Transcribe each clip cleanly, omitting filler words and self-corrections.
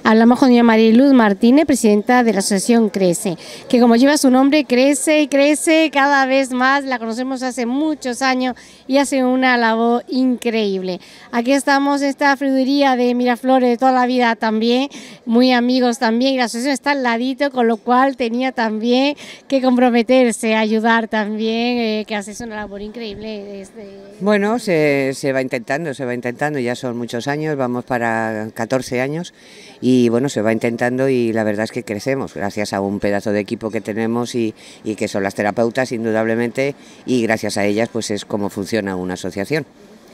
Hablamos con doña Mariluz Martínez, presidenta de la asociación Crece, que como lleva su nombre, crece y crece cada vez más. La conocemos hace muchos años y hace una labor increíble. Aquí estamos en esta frutería de Miraflores de toda la vida también, muy amigos también, y la asociación está al ladito, con lo cual tenía también que comprometerse, ayudar también, que hace una labor increíble. Bueno, se va intentando, ya son muchos años, vamos para 14 años y bueno, se va intentando y la verdad es que crecemos gracias a un pedazo de equipo que tenemos y que son las terapeutas indudablemente, y gracias a ellas pues es como funciona una asociación.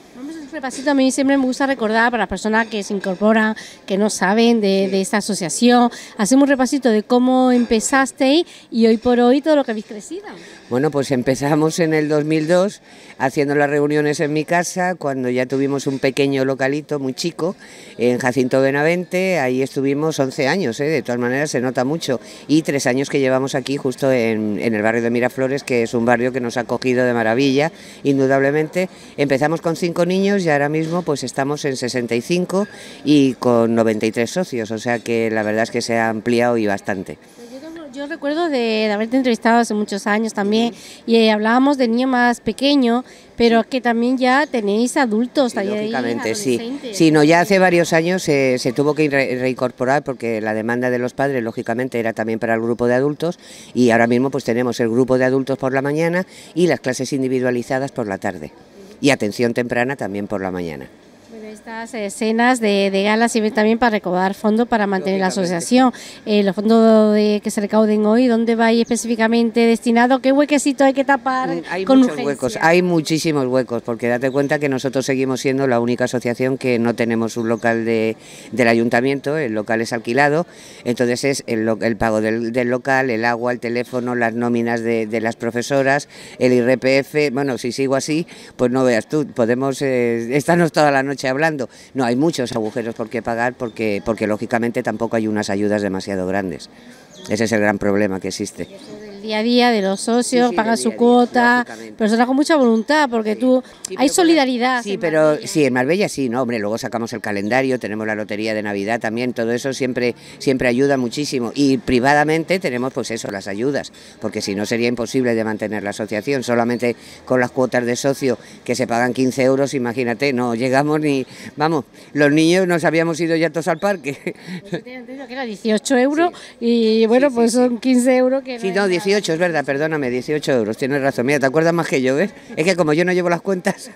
Un repasito, a mí siempre me gusta recordar para las personas que se incorporan, que no saben de esta asociación. Hacemos un repasito de cómo empezasteis y hoy por hoy todo lo que habéis crecido. Bueno, pues empezamos en el 2002 haciendo las reuniones en mi casa, cuando ya tuvimos un pequeño localito muy chico en Jacinto Benavente. Ahí estuvimos 11 años, de todas maneras se nota mucho, y 3 años que llevamos aquí justo en el barrio de Miraflores, que es un barrio que nos ha acogido de maravilla, indudablemente. Empezamos con 5 niños y ahora mismo pues estamos en 65 y con 93 socios, o sea que la verdad es que se ha ampliado y bastante. Yo recuerdo de haberte entrevistado hace muchos años también, y hablábamos de niños más pequeños, pero que también ya tenéis adultos. Sí, lógicamente, sí, no, ya hace varios años se tuvo que reincorporar porque la demanda de los padres, lógicamente, era también para el grupo de adultos, y ahora mismo pues tenemos el grupo de adultos por la mañana y las clases individualizadas por la tarde, y atención temprana también por la mañana. Estas escenas de gala sirven también para recaudar fondos para mantener la asociación. Los fondos que se recauden hoy, ¿dónde va específicamente destinado? ¿Qué huequecito hay que tapar? Hay con muchos urgencia? Huecos, hay muchísimos huecos, porque date cuenta que nosotros seguimos siendo la única asociación que no tenemos un local del ayuntamiento, el local es alquilado, entonces es el pago del local, el agua, el teléfono, las nóminas de las profesoras, el IRPF. Bueno, si sigo así, pues no veas tú, podemos estarnos toda la noche hablando. No, hay muchos agujeros por qué pagar porque lógicamente tampoco hay unas ayudas demasiado grandes. Ese es el gran problema que existe. Día a día de los socios, sí, pagan su cuota, personas con mucha voluntad, porque hay solidaridad. Sí, pero sí, en Marbella sí, no, hombre, luego sacamos el calendario, tenemos la lotería de Navidad también, todo eso siempre ayuda muchísimo, y privadamente tenemos pues eso, las ayudas, porque si no sería imposible de mantener la asociación, solamente con las cuotas de socio que se pagan 15 euros, imagínate, no llegamos ni, vamos, los niños nos habíamos ido ya todos al parque. Yo tenía entendido que era 18 euros y bueno, pues son 15 euros que... Sí, no, 18, es verdad, perdóname, 18 euros, tienes razón, mira, te acuerdas más que yo, ¿ves? Es que como yo no llevo las cuentas...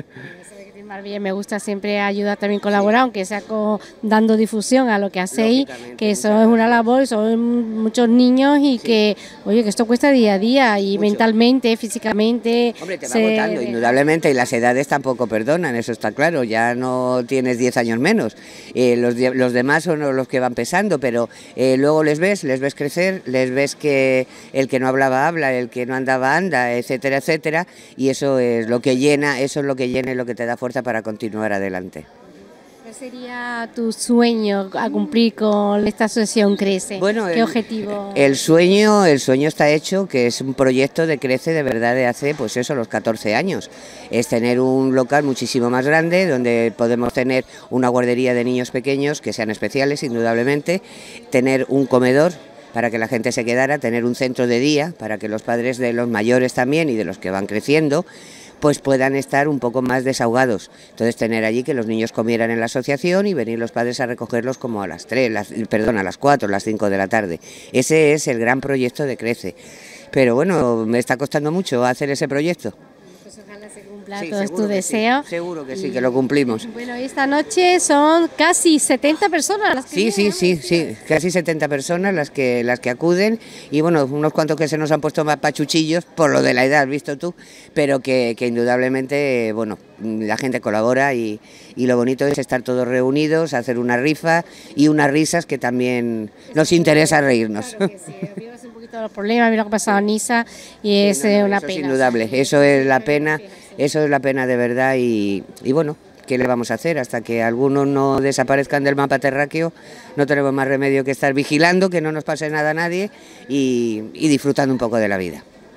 Me gusta siempre ayudar, también colaborar, aunque sea dando difusión a lo que hacéis, que eso es una labor, son muchos niños y que, oye, que esto cuesta día a día y mucho. Mentalmente, físicamente. Hombre, te va agotando, indudablemente, y las edades tampoco perdonan, eso está claro, ya no tienes 10 años menos, los demás son los que van pesando, pero luego les ves crecer, les ves que el que no hablaba habla, el que no andaba anda, etcétera, etcétera, y eso es lo que llena, y lo que te da fuerza para continuar adelante. ¿Cuál sería tu sueño a cumplir con esta asociación Crece? Bueno, ¿qué objetivo? El sueño está hecho, que es un proyecto de Crece de verdad de hace, pues eso, los 14 años. Es tener un local muchísimo más grande, donde podemos tener una guardería de niños pequeños, que sean especiales, indudablemente, tener un comedor para que la gente se quedara, tener un centro de día, para que los padres de los mayores también y de los que van creciendo, pues puedan estar un poco más desahogados. Entonces tener allí que los niños comieran en la asociación y venir los padres a recogerlos como a las 4, las 5 de la tarde. Ese es el gran proyecto de Crece. Pero bueno, me está costando mucho hacer ese proyecto. Pues ojalá se cumpla todo tu deseo. Sí, seguro que sí, que lo cumplimos. Bueno, esta noche son casi 70 personas las que Sí, casi 70 personas las que acuden, y bueno, unos cuantos que se nos han puesto más pachuchillos por lo de la edad, visto tú, pero que indudablemente, bueno, la gente colabora y lo bonito es estar todos reunidos, hacer una rifa y unas risas que también nos interesa reírnos. Claro que sí, olvidas un poquito de los problemas, mira lo que ha pasado en Niza y es una pena. Es indudable, eso es la pena, de verdad, y bueno, ¿qué le vamos a hacer? Hasta que algunos no desaparezcan del mapa terráqueo, no tenemos más remedio que estar vigilando, que no nos pase nada a nadie y disfrutando un poco de la vida.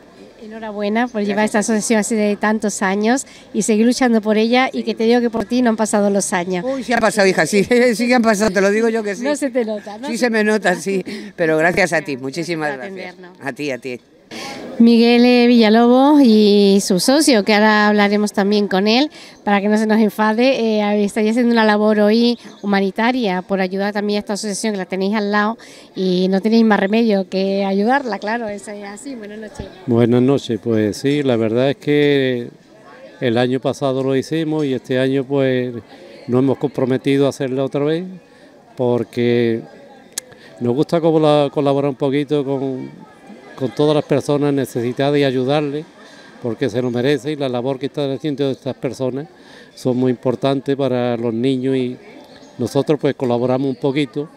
Enhorabuena por llevar esta asociación así de tantos años y seguir luchando por ella, y que te digo que por ti no han pasado los años. Uy, sí ha pasado, hija, sí, sí que han pasado, te lo digo yo que sí. No se te nota, ¿no? Sí se me nota, sí, pero gracias a ti, muchísimas gracias. A ti, a ti. Miguel Villalobos y su socio, que ahora hablaremos también con él, para que no se nos enfade, estáis haciendo una labor hoy humanitaria por ayudar también a esta asociación que la tenéis al lado y no tenéis más remedio que ayudarla, claro, es así. Buenas noches. Buenas noches, pues sí, la verdad es que el año pasado lo hicimos y este año pues nos hemos comprometido a hacerlo otra vez, porque nos gusta colaborar un poquito con todas las personas necesitadas y ayudarles, porque se lo merece, y la labor que están haciendo estas personas son muy importantes para los niños, y nosotros pues colaboramos un poquito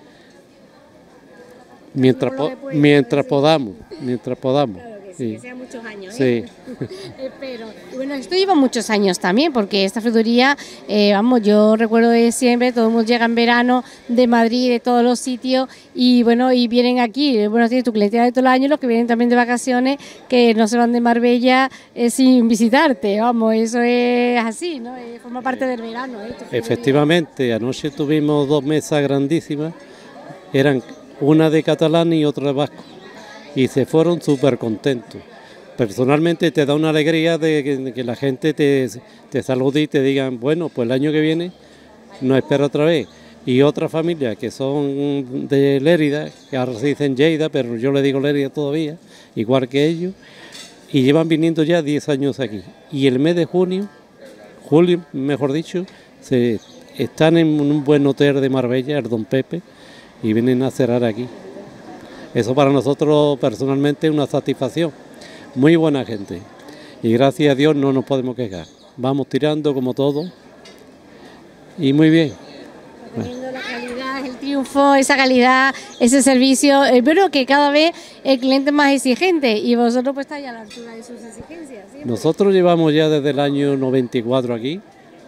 mientras podamos. Sí, que sean muchos años, sí. Espero. Y bueno, esto lleva muchos años también, porque esta frutería, vamos, yo recuerdo de siempre, todo el mundo llega en verano de Madrid, de todos los sitios, y bueno, y vienen aquí, bueno, tienes tu clientela de todo el año, los que vienen también de vacaciones, que no se van de Marbella sin visitarte, vamos, eso es así, ¿no? Forma parte del verano. Efectivamente, anoche tuvimos 2 mesas grandísimas, eran una de catalán y otra de vasco, y se fueron súper contentos. Personalmente te da una alegría de que la gente te salude y te digan, bueno, pues el año que viene nos espera otra vez. Y otras familias que son de Lérida, que ahora se dicen Lleida, pero yo le digo Lérida todavía, igual que ellos, y llevan viniendo ya 10 años aquí. Y el mes de julio, mejor dicho, están en un buen hotel de Marbella, el Don Pepe, y vienen a cerrar aquí. Eso para nosotros personalmente es una satisfacción. Muy buena gente. Y gracias a Dios no nos podemos quejar. Vamos tirando como todo. Y muy bien. Teniendo la calidad, el triunfo, esa calidad, ese servicio. Pero que cada vez el cliente es más exigente y vosotros pues estáis a la altura de sus exigencias. ¿Sí? Nosotros llevamos ya desde el año 94 aquí.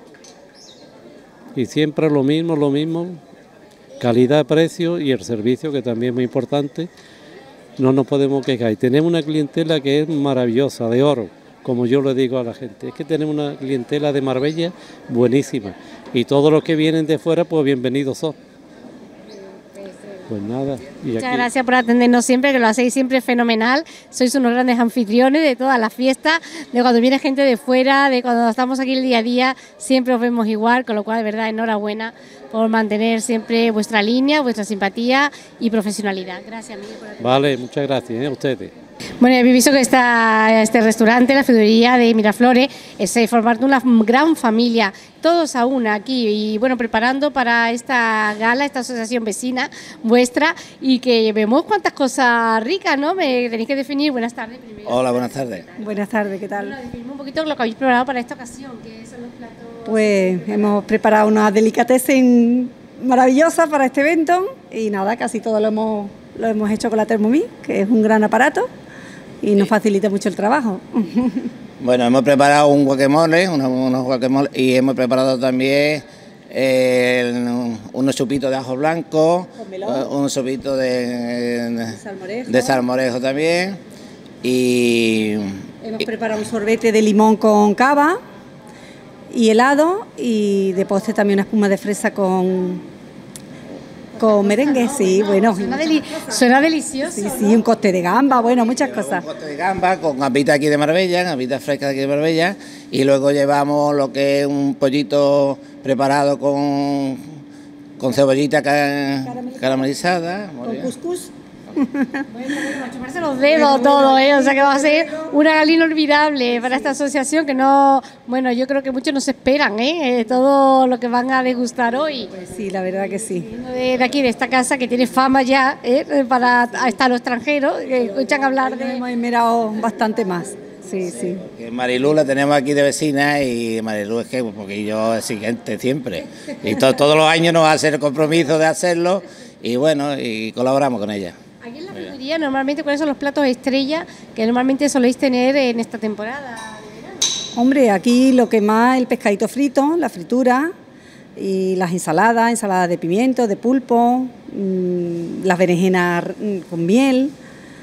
Y siempre lo mismo. Calidad, precio y el servicio, que también es muy importante. No nos podemos quejar. Y tenemos una clientela que es maravillosa, de oro, como yo le digo a la gente. Es que tenemos una clientela de Marbella buenísima. Y todos los que vienen de fuera, pues bienvenidos son. Pues nada. Muchas gracias por atendernos siempre, que lo hacéis siempre fenomenal. Sois unos grandes anfitriones de todas las fiestas, de cuando viene gente de fuera, de cuando estamos aquí el día a día, siempre os vemos igual, con lo cual de verdad enhorabuena por mantener siempre vuestra línea, vuestra simpatía y profesionalidad. Gracias, Miguel, por atendernos. Vale, muchas gracias a ustedes. Bueno, habéis visto que este restaurante, la frutería de Miraflores, es formar una gran familia, todos a una aquí, y bueno, preparando para esta gala, esta asociación vecina vuestra, y que vemos cuántas cosas ricas, ¿no? Me tenéis que definir. Buenas tardes primero. Hola, buenas tardes. Buenas tardes, ¿qué tal? Bueno, definimos un poquito lo que habéis preparado para esta ocasión, que son los platos. Pues hemos preparado una delicatessen maravillosa para este evento, y nada, casi todo lo hemos hecho con la Thermomix, que es un gran aparato y nos facilita mucho el trabajo. Bueno, hemos preparado un guacamole, unos guacamoles, y hemos preparado también unos chupitos de ajo blanco, un chupito de salmorejo también, y hemos preparado un sorbete de limón con cava y helado, y de postre también una espuma de fresa con merengue, sí, bueno. Suena delicioso. Sí, sí, un cóctel de gamba, bueno, muchas cosas. Un cóctel de gamba con gambitas aquí de Marbella, gambitas frescas de aquí de Marbella, y luego llevamos lo que es un pollito preparado con cebollita caramelizada. Con cuscús. Bueno, a chuparse los dedos todo, ¿eh? O sea que va a ser una gala inolvidable para esta asociación, que no, bueno, yo creo que muchos nos esperan, todo lo que van a degustar hoy. Pues sí, la verdad que sí. De aquí, de esta casa que tiene fama ya, para hasta los extranjeros, que escuchan hablar de... Hemos esmerado bastante más. Sí, sí. Marilú la tenemos aquí de vecina, y Marilú es que, porque yo es exigente siempre, y todos los años nos hace el compromiso de hacerlo, y bueno, y colaboramos con ella. Aquí en la frutería, normalmente, ¿cuáles son los platos estrella que normalmente soléis tener en esta temporada? Hombre, aquí lo que más, el pescadito frito, la fritura, y las ensaladas de pimiento, de pulpo, las berenjenas con miel,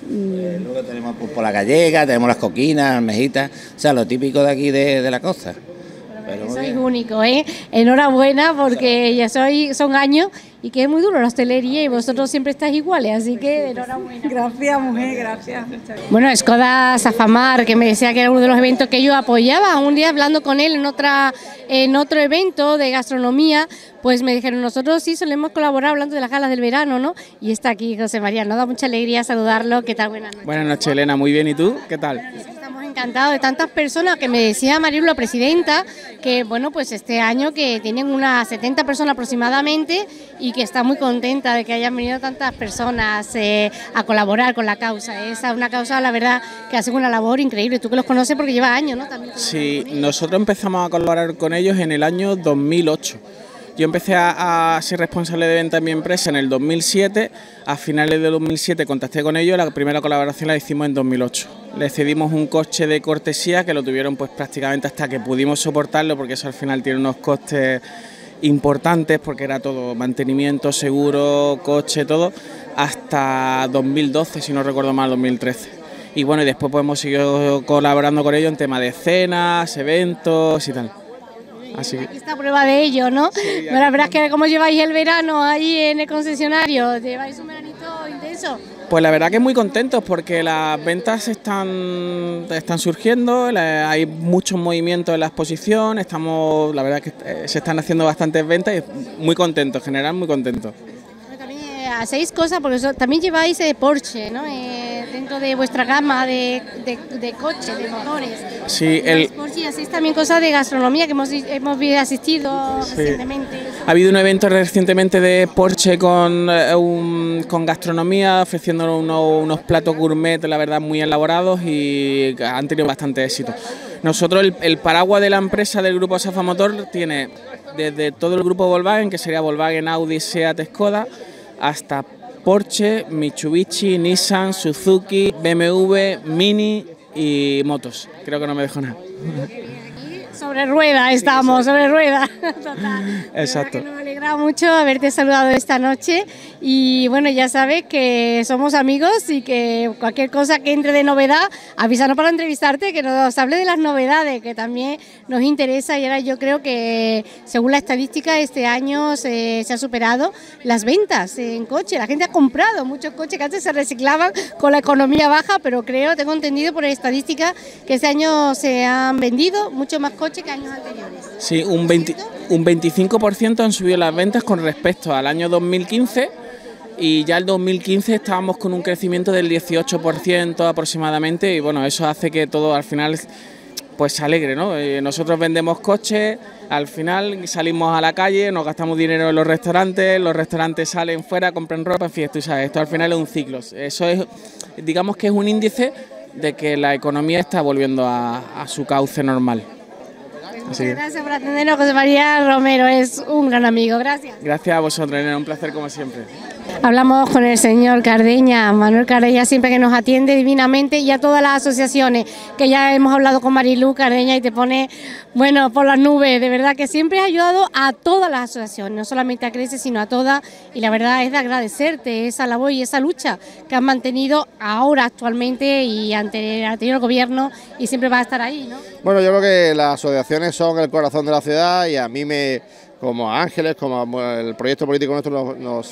Luego tenemos pues, por la gallega, tenemos las coquinas, almejitas, o sea, lo típico de aquí de la costa. Pero sois único, ¿eh? Enhorabuena porque ya son años y que es muy duro la hostelería y vosotros siempre estáis iguales, así que enhorabuena. Gracias, mujer, gracias. Bueno, Skoda Safamar, que me decía que era uno de los eventos que yo apoyaba, un día hablando con él en otro evento de gastronomía, pues me dijeron, nosotros sí solemos colaborar hablando de las galas del verano, ¿no? Y está aquí José María, nos da mucha alegría saludarlo. ¿Qué tal? Buenas noches. Buenas noches, Elena, muy bien, ¿y tú? ¿Qué tal? Estamos encantados de tantas personas, que me decía Marilu, la presidenta, que bueno, pues este año que tienen unas 70 personas aproximadamente y que está muy contenta de que hayan venido tantas personas a colaborar con la causa. Es una causa, la verdad, que hace una labor increíble. Tú que los conoces porque lleva años, ¿no? También sí, nosotros empezamos a colaborar con ellos en el año 2008. Yo empecé a ser responsable de venta en mi empresa en el 2007, a finales de 2007 contacté con ellos, la primera colaboración la hicimos en 2008. Les cedimos un coche de cortesía que lo tuvieron pues prácticamente hasta que pudimos soportarlo, porque eso al final tiene unos costes importantes, porque era todo mantenimiento, seguro, coche, todo, hasta 2012, si no recuerdo mal, 2013. Y bueno, y después pues hemos seguido colaborando con ellos en tema de cenas, eventos y tal. Así que... Aquí está prueba de ello, ¿no? Sí, bueno, la verdad es que ¿cómo lleváis el verano ahí en el concesionario? ¿Lleváis un veranito intenso? Pues la verdad que muy contentos porque las ventas están surgiendo, hay muchos movimientos en la exposición, la verdad que se están haciendo bastantes ventas y muy contentos, en general muy contentos. También hacéis cosas, porque también lleváis Porsche, ¿no? Dentro de vuestra gama de coches, de motores. Sí, Porsche, y hacéis también cosas de gastronomía que hemos asistido recientemente. Ha habido un evento recientemente de Porsche con gastronomía, ofreciendo unos platos gourmet, la verdad, muy elaborados y han tenido bastante éxito. Nosotros, el paraguas de la empresa del grupo Safa Motor tiene desde todo el grupo Volkswagen, que sería Volkswagen, Audi, Seat, Skoda, hasta Porsche, Mitsubishi, Nissan, Suzuki, BMW, Mini y motos. Creo que no me dejo nada. Sobre rueda estamos, sobre rueda. Total. Exacto. Me alegra mucho haberte saludado esta noche y bueno, ya sabes que somos amigos y que cualquier cosa que entre de novedad, avísanos para entrevistarte, que nos hable de las novedades, que también nos interesa. Y ahora yo creo que según la estadística este año se han superado las ventas en coche. La gente ha comprado muchos coches que antes se reciclaban con la economía baja, pero tengo entendido por estadística que este año se han vendido mucho más coches que años anteriores. Sí, un 25% han subido las ventas con respecto al año 2015 y ya el 2015 estábamos con un crecimiento del 18% aproximadamente y bueno, eso hace que todo al final pues se alegre, ¿no? Nosotros vendemos coches, al final salimos a la calle, nos gastamos dinero en los restaurantes salen fuera, compran ropa, en fin, tú sabes, esto al final es un ciclo. Eso es, digamos que es un índice de que la economía está volviendo a su cauce normal. Muchas gracias por atendernos, José María Romero, es un gran amigo, gracias. Gracias a vosotros, Elena, un placer como siempre. Hablamos con el señor Cardeña, Manuel Cardeña, siempre que nos atiende divinamente, y a todas las asociaciones, que ya hemos hablado con Marilu Cardeña y te pone, bueno, por las nubes. De verdad que siempre has ayudado a todas las asociaciones, no solamente a Crece, sino a todas, y la verdad es de agradecerte esa labor y esa lucha que has mantenido ahora actualmente y ante el anterior gobierno, y siempre vas a estar ahí, ¿no? Bueno, yo creo que las asociaciones son el corazón de la ciudad y a mí como a Ángeles, como el proyecto político nuestro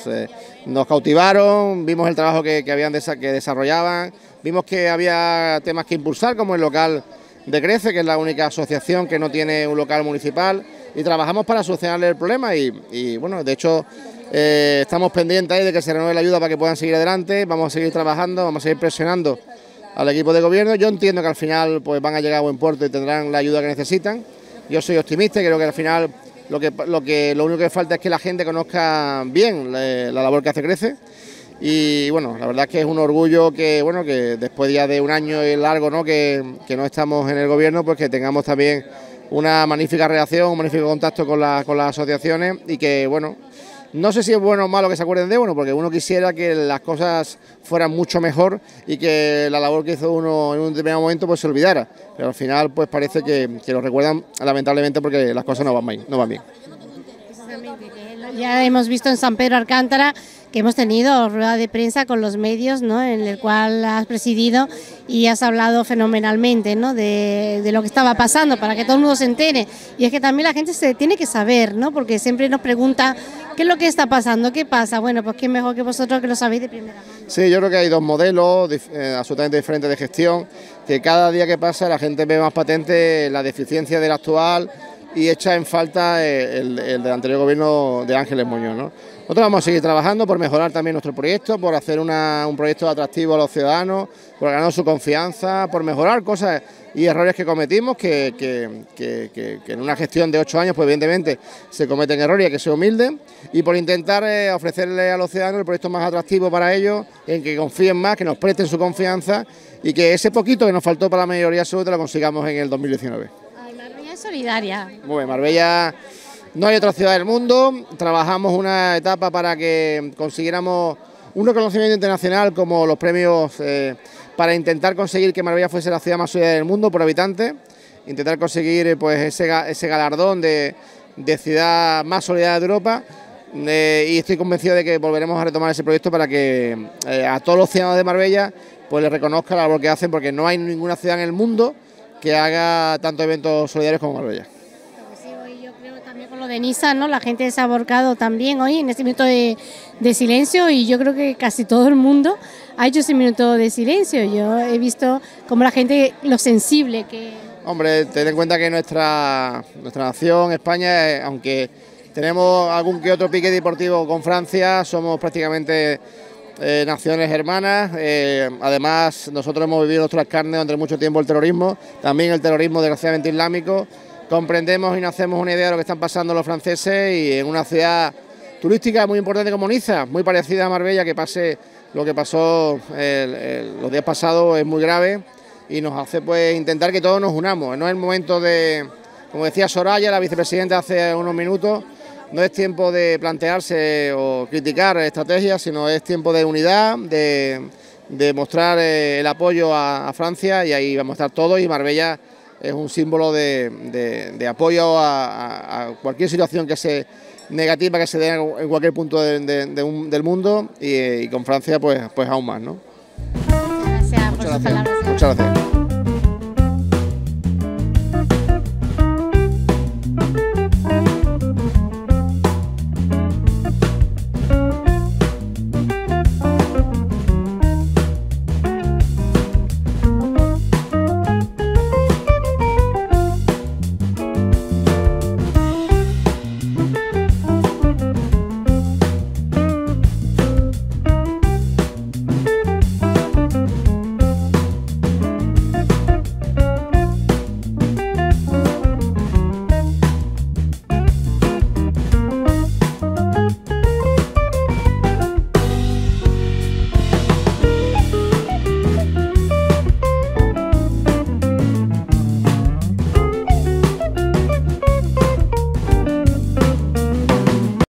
nos cautivaron, vimos el trabajo que desarrollaban, vimos que había temas que impulsar, como el local de Crece, que es la única asociación que no tiene un local municipal, y trabajamos para solucionarle el problema y bueno, de hecho estamos pendientes ahí de que se renueve la ayuda para que puedan seguir adelante, vamos a seguir trabajando, vamos a seguir presionando al equipo de gobierno. Yo entiendo que al final pues van a llegar a buen puerto y tendrán la ayuda que necesitan. Yo soy optimista y creo que al final lo único que falta es que la gente conozca bien la labor que hace Crece. Y bueno, la verdad es que es un orgullo que bueno, que después ya de un año largo, ¿no?, que no estamos en el gobierno, pues que tengamos también una magnífica reacción, un magnífico contacto con las asociaciones y que bueno, no sé si es bueno o malo que se acuerden de uno, porque uno quisiera que las cosas fueran mucho mejor y que la labor que hizo uno en un determinado momento pues se olvidara, pero al final pues parece que lo recuerdan lamentablemente porque las cosas no van bien. Precisamente, que Ya hemos visto en San Pedro Alcántara que hemos tenido rueda de prensa con los medios, ¿no?, en el cual has presidido y has hablado fenomenalmente, ¿no?, de lo que estaba pasando para que todo el mundo se entere. Y es que también la gente se tiene que saber, ¿no?, porque siempre nos pregunta qué es lo que está pasando, qué pasa. Bueno, pues qué mejor que vosotros que lo sabéis de primera mano. Sí, yo creo que hay dos modelos absolutamente diferentes de gestión, que cada día que pasa la gente ve más patente la deficiencia del actual y echa en falta el del anterior gobierno de Ángeles Muñoz, ¿no? Nosotros vamos a seguir trabajando por mejorar también nuestro proyecto, por hacer un proyecto atractivo a los ciudadanos, por ganar su confianza, por mejorar cosas y errores que cometimos, que en una gestión de 8 años, pues evidentemente se cometen errores y hay que ser humildes, y por intentar ofrecerle a los ciudadanos el proyecto más atractivo para ellos, en que confíen más, que nos presten su confianza y que ese poquito que nos faltó para la mayoría absoluta lo consigamos en el 2019. Marbella es solidaria. Muy bien, Marbella, no hay otra ciudad del mundo, trabajamos una etapa para que consiguiéramos un reconocimiento internacional como los premios para intentar conseguir que Marbella fuese la ciudad más solidaria del mundo por habitante, intentar conseguir pues ese galardón de ciudad más solidaria de Europa, y estoy convencido de que volveremos a retomar ese proyecto para que a todos los ciudadanos de Marbella pues les reconozca la labor que hacen, porque no hay ninguna ciudad en el mundo que haga tantos eventos solidarios como Marbella. Con lo de Niza, ¿no?, la gente se ha volcado también hoy en este minuto de silencio, y yo creo que casi todo el mundo ha hecho ese minuto de silencio. Yo he visto como la gente, lo sensible que... Hombre, ten en cuenta que nuestra nación, España, aunque tenemos algún que otro pique deportivo con Francia, somos prácticamente naciones hermanas. Además, nosotros hemos vivido nuestras carnes durante mucho tiempo el terrorismo, también el terrorismo desgraciadamente islámico. Comprendemos y nos hacemos una idea de lo que están pasando los franceses, y en una ciudad turística muy importante como Niza, muy parecida a Marbella, que pase lo que pasó los días pasados es muy grave y nos hace pues intentar que todos nos unamos. No es el momento de, como decía Soraya, la vicepresidenta hace unos minutos, no es tiempo de plantearse o criticar estrategias, sino es tiempo de unidad, de mostrar el apoyo a Francia, y ahí vamos a estar todos, y Marbella es un símbolo de apoyo a cualquier situación negativa que se dé en cualquier punto del mundo, y con Francia pues aún más, ¿no? Gracias por sus palabras. Muchas gracias.